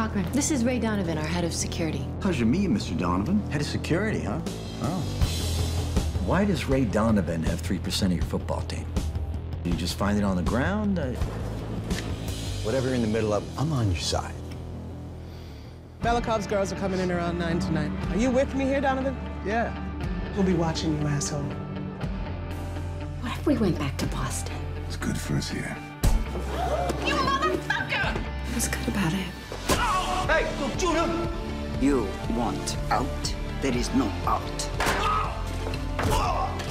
Cochran. This is Ray Donovan, our head of security. Pleasure to meet you, Mr. Donovan. Head of security, huh? Oh. Why does Ray Donovan have 3% of your football team? Did you just find it on the ground? Whatever you're in the middle of, I'm on your side. Belikov's girls are coming in around 9 tonight. Are you with me here, Donovan? Yeah. We'll be watching you, asshole. What if we went back to Boston? It's good for us here. You motherfucker! What's good about it? Hey, look, Judah! You want out? There is no out.